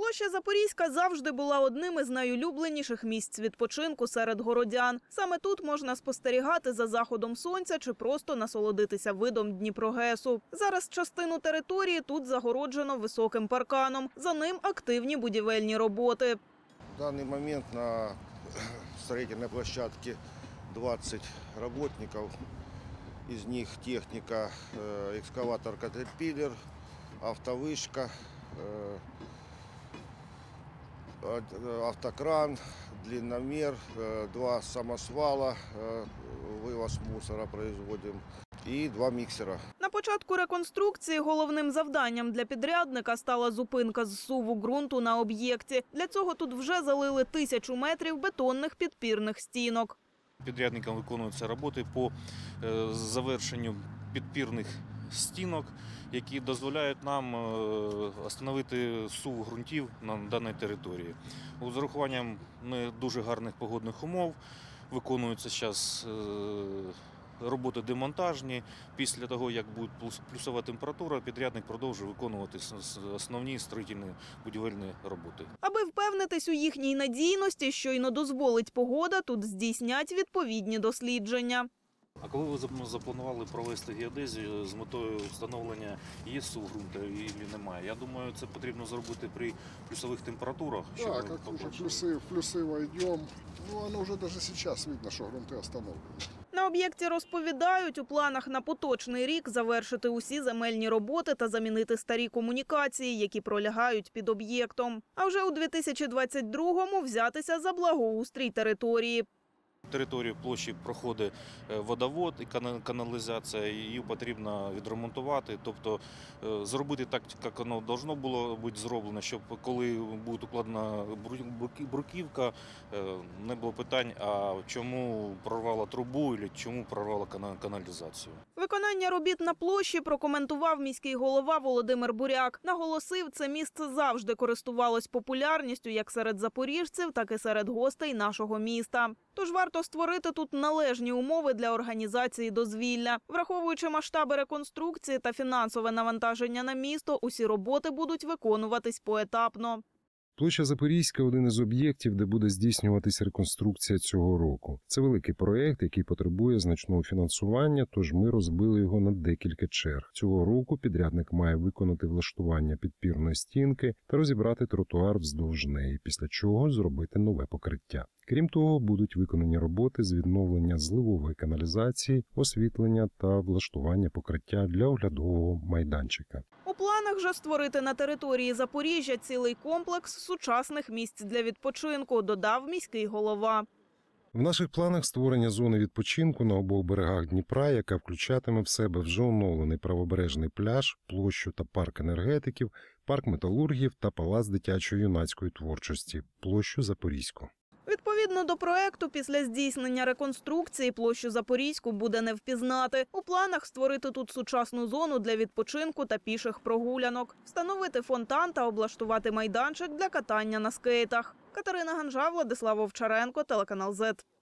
Площа Запорізька завжди була одним із найулюбленіших місць відпочинку серед городян. Саме тут можна спостерігати за заходом сонця чи просто насолодитися видом Дніпрогесу. Зараз частину території тут загороджено високим парканом. За ним активні будівельні роботи. В данный момент на строительной площадке 20 работников. Из них техника, экскаватор «Катерпиллер», автовышка, автокран, длинномер, 2 самосвала, вывоз мусора производим и 2 миксера. На початку реконструкції головним завданням для підрядника стала зупинка зсуву ґрунту на об'єкті. Для цього тут вже залили 1000 метрів бетонних підпірних стінок. Підрядникам виконуються роботи по завершенню підпірних стінок, які дозволяють нам встановити зсув ґрунтів на даній території. З урахуванням не дуже гарних погодних умов виконуються зараз роботи демонтажні. Після того, як буде плюсова температура, підрядник продовжує виконувати основні строїтельні будівельні роботи. Аби впевнитись у їхній надійності, щойно дозволить погода, тут здійснять відповідні дослідження. А коли ви запланували провести геодезію з метою встановлення, є зсув ґрунту чи немає? Я думаю, це потрібно зробити при плюсових температурах. Так, как уже плюсы войдем, оно уже даже сейчас видно, что грунты остановлены. На об'єкті розповідають, у планах на поточний рік завершити усі земельні роботи та замінити старі комунікації, які пролягають під об'єктом. А вже у 2022-му взятися за благоустрій території. Територію площі проходить водовод і каналізація, її потрібно відремонтувати, тобто зробити так, як воно повинно було бути зроблено, щоб коли буде укладена бруківка, не було питань, а чому прорвало трубу або чому прорвало каналізацію. Виконання робіт на площі прокоментував міський голова Володимир Буряк. Наголосив, це місце завжди користувалось популярністю як серед запоріжців, так і серед гостей нашого міста. Тож варто створити тут належні умови для організації дозвілля. Враховуючи масштаби реконструкції та фінансове навантаження на місто, усі роботи будуть виконуватись поетапно. Площа Запорізька – один із об'єктів, де буде здійснюватись реконструкція цього року. Це великий проєкт, який потребує значного фінансування, тож ми розбили його на декілька черг. Цього року підрядник має виконати влаштування підпірної стінки та розібрати тротуар вздовж неї, після чого зробити нове покриття. Крім того, будуть виконані роботи з відновлення зливової каналізації, освітлення та влаштування покриття для оглядового майданчика. У планах же створити на території Запоріжжя цілий комплекс сучасних місць для відпочинку, додав міський голова. В наших планах створення зони відпочинку на обох берегах Дніпра, яка включатиме в себе вже оновлений правобережний пляж, площу та парк енергетиків, парк металургів та палац дитячо-юнацької творчості, площу Запорізьку. Відповідно до проекту, після здійснення реконструкції площу Запорізьку буде не впізнати. У планах створити тут сучасну зону для відпочинку та піших прогулянок, встановити фонтан та облаштувати майданчик для катання на скейтах. Катерина Ганжа, Владислав Овчаренко, телеканал Z.